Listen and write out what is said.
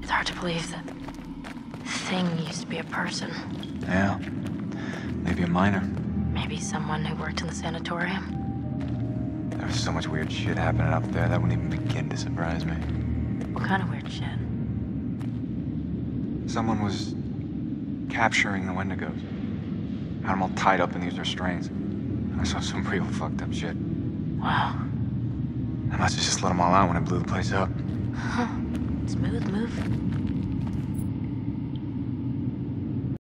It's hard to believe that thing used to be a person. Yeah. Maybe a miner. Maybe someone who worked in the sanatorium. There was so much weird shit happening up there that wouldn't even begin to surprise me. What kind of weird shit? Someone was capturing the wendigos. Had them all tied up in these restraints. I saw some real fucked up shit. Wow. I must have just let them all out when I blew the place up. Huh. Smooth move.